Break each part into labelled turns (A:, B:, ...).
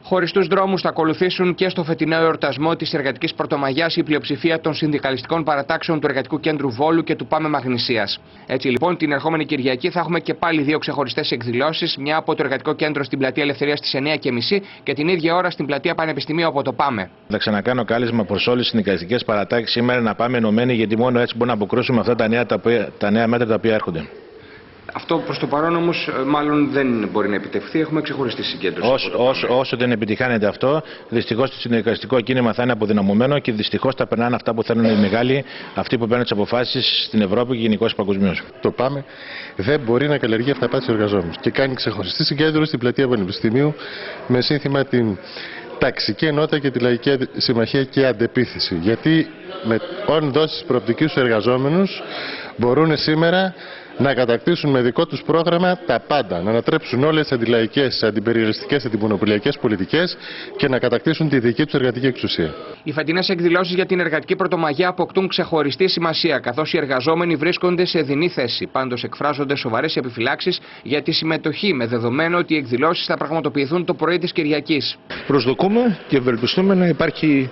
A: Χωριστούς δρόμους θα ακολουθήσουν και στο φετινό εορτασμό της Εργατικής Πρωτομαγιάς η πλειοψηφία των συνδικαλιστικών παρατάξεων του Εργατικού Κέντρου Βόλου και του ΠΑΜΕ Μαγνησίας. Έτσι λοιπόν, την ερχόμενη Κυριακή θα έχουμε και πάλι δύο ξεχωριστές εκδηλώσεις, μια από το Εργατικό Κέντρο στην Πλατεία Ελευθερίας στις 9:30 και την ίδια ώρα στην Πλατεία Πανεπιστημίου από το ΠΑΜΕ.
B: Θα ξανακάνω κάλεσμα προς όλες τις συνδικαλιστικές παρατάξεις σήμερα να πάμε ενωμένοι, γιατί μόνο έτσι μπορούμε να αποκρούσουμε αυτά τα νέα μέτρα τα οποία έρχονται.
A: Αυτό προς το παρόν όμως μάλλον δεν μπορεί να επιτευχθεί. Έχουμε ξεχωριστή συγκέντρωση.
B: Όσο δεν επιτυχάνεται αυτό, δυστυχώς το συνδικαλιστικό κίνημα θα είναι αποδυναμωμένο και δυστυχώς θα περνάνε αυτά που θέλουν οι μεγάλοι, αυτοί που παίρνουν τις αποφάσεις στην Ευρώπη και γενικώς παγκοσμίως.
C: Το ΠΑΜΕ δεν μπορεί να καλλιεργεί αυταπάτες στους εργαζόμενους και κάνει ξεχωριστή συγκέντρωση στην Πλατεία Πανεπιστημίου με σύνθημα την ταξική ενότητα και τη λαϊκή συμμαχία και αντεπίθεση. Γιατί με όν δώσεις προοπτικής στους εργαζόμενους μπορούν σήμερα να κατακτήσουν με δικό τους πρόγραμμα τα πάντα, να ανατρέψουν όλες τις αντιλαϊκές, αντιπεριοριστικές, αντιμονοπολιακές πολιτικές και να κατακτήσουν τη δική τους εργατική εξουσία.
A: Οι φετινές εκδηλώσεις για την Εργατική Πρωτομαγιά αποκτούν ξεχωριστή σημασία, καθώς οι εργαζόμενοι βρίσκονται σε δινή θέση. Πάντως εκφράζονται σοβαρές επιφυλάξεις για τη συμμετοχή, με δεδομένο ότι οι εκδηλώσεις θα πραγματοποιηθούν το πρωί της Κυριακής.
D: Προσδοκούμε και ευελπιστούμε να υπάρχει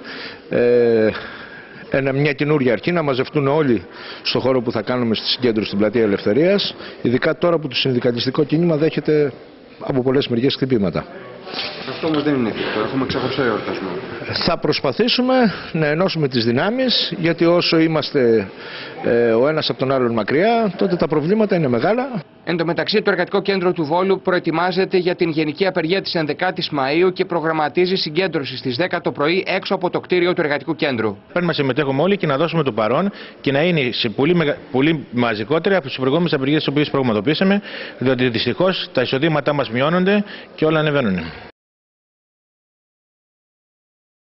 D: μια καινούργια αρχή, να μαζευτούν όλοι στο χώρο που θα κάνουμε στη συγκέντρωση στην Πλατεία Ελευθερίας, ειδικά τώρα που το συνδικαλιστικό κίνημα δέχεται από πολλές μεριές χτυπήματα.
A: Αυτό όμως δεν είναι εφικτό. Έχουμε ξεχωριστό εορτασμό.
D: Θα προσπαθήσουμε να ενώσουμε τις δυνάμεις, γιατί όσο είμαστε ο ένας από τον άλλον μακριά, τότε τα προβλήματα είναι μεγάλα.
A: Εν τω μεταξύ, το Εργατικό Κέντρο του Βόλου προετοιμάζεται για την γενική απεργία της 11ης Μαΐου και προγραμματίζει συγκέντρωση στις 10 το πρωί έξω από το κτίριο του Εργατικού Κέντρου.
B: Πρέπει να συμμετέχουμε όλοι και να δώσουμε το παρόν και να είναι σε πολύ μαζικότερα από τις προηγούμενες απεργίες τις οποίες πραγματοποιήσαμε, διότι δυστυχώς τα εισοδήματά μας μειώνονται και όλα ανεβαίνουν.